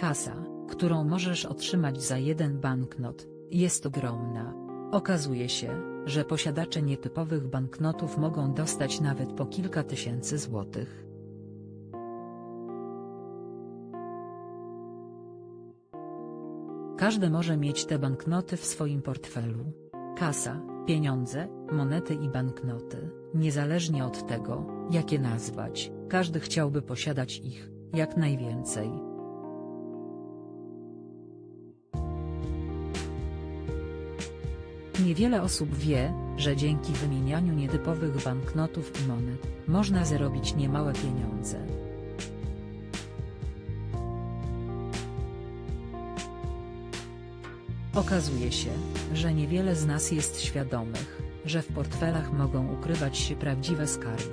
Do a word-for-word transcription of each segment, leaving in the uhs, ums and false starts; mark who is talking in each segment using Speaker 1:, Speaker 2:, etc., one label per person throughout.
Speaker 1: Kasa, którą możesz otrzymać za jeden banknot, jest ogromna. Okazuje się, że posiadacze nietypowych banknotów mogą dostać nawet po kilka tysięcy złotych. Każdy może mieć te banknoty w swoim portfelu. Kasa, pieniądze, monety i banknoty, niezależnie od tego, jakie nazwać, każdy chciałby posiadać ich, jak najwięcej. Niewiele osób wie, że dzięki wymienianiu nietypowych banknotów i monet, można zarobić niemałe pieniądze. Okazuje się, że niewiele z nas jest świadomych, że w portfelach mogą ukrywać się prawdziwe skarby.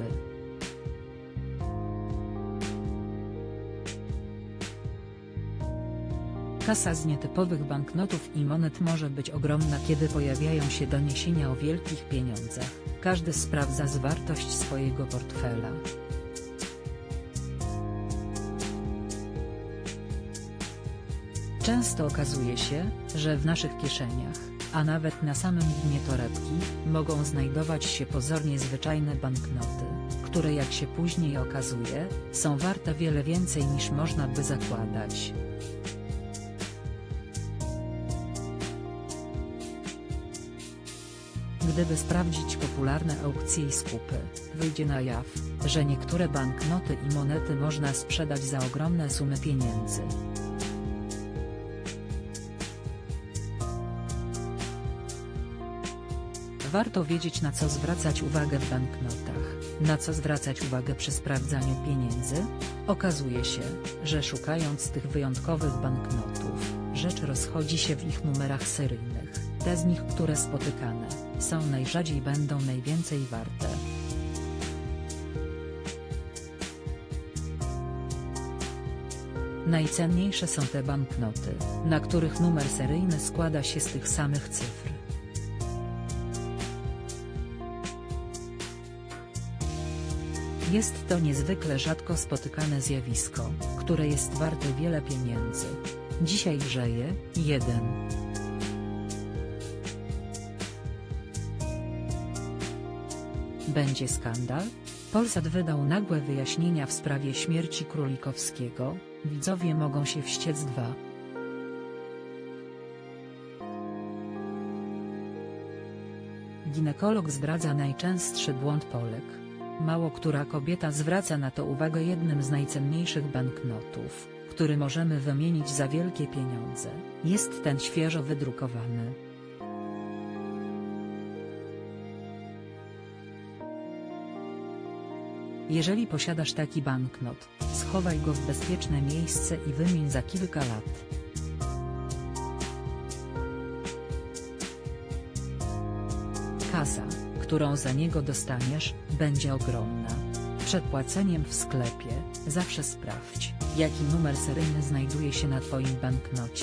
Speaker 1: Kasa z nietypowych banknotów i monet może być ogromna, kiedy pojawiają się doniesienia o wielkich pieniądzach. Każdy sprawdza zawartość swojego portfela. Często okazuje się, że w naszych kieszeniach, a nawet na samym dnie torebki, mogą znajdować się pozornie zwyczajne banknoty, które jak się później okazuje, są warte wiele więcej niż można by zakładać. Gdyby sprawdzić popularne aukcje i skupy, wyjdzie na jaw, że niektóre banknoty i monety można sprzedać za ogromne sumy pieniędzy. Warto wiedzieć, na co zwracać uwagę w banknotach. Na co zwracać uwagę przy sprawdzaniu pieniędzy? Okazuje się, że szukając tych wyjątkowych banknotów, rzecz rozchodzi się w ich numerach seryjnych. Te z nich, które spotykane są najrzadziej, będą najwięcej warte. Najcenniejsze są te banknoty, na których numer seryjny składa się z tych samych cyfr. Jest to niezwykle rzadko spotykane zjawisko, które jest warte wiele pieniędzy. Dzisiaj grzeje, jeden. Będzie skandal? Polsat wydał nagłe wyjaśnienia w sprawie śmierci Królikowskiego, widzowie mogą się wściec dwa. Ginekolog zdradza najczęstszy błąd Polek. Mało która kobieta zwraca na to uwagę. Jednym z najcenniejszych banknotów, który możemy wymienić za wielkie pieniądze, jest ten świeżo wydrukowany. Jeżeli posiadasz taki banknot, schowaj go w bezpieczne miejsce i wymień za kilka lat. Kasa, którą za niego dostaniesz, będzie ogromna. Przed płaceniem w sklepie, zawsze sprawdź, jaki numer seryjny znajduje się na Twoim banknocie.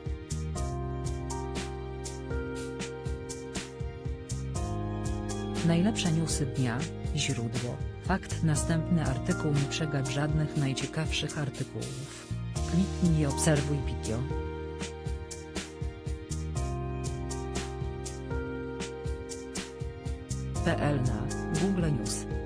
Speaker 1: Najlepsze newsy dnia, źródło, fakt. Następny artykuł. Nie przegap żadnych najciekawszych artykułów. Kliknij i obserwuj video. P L na Google News.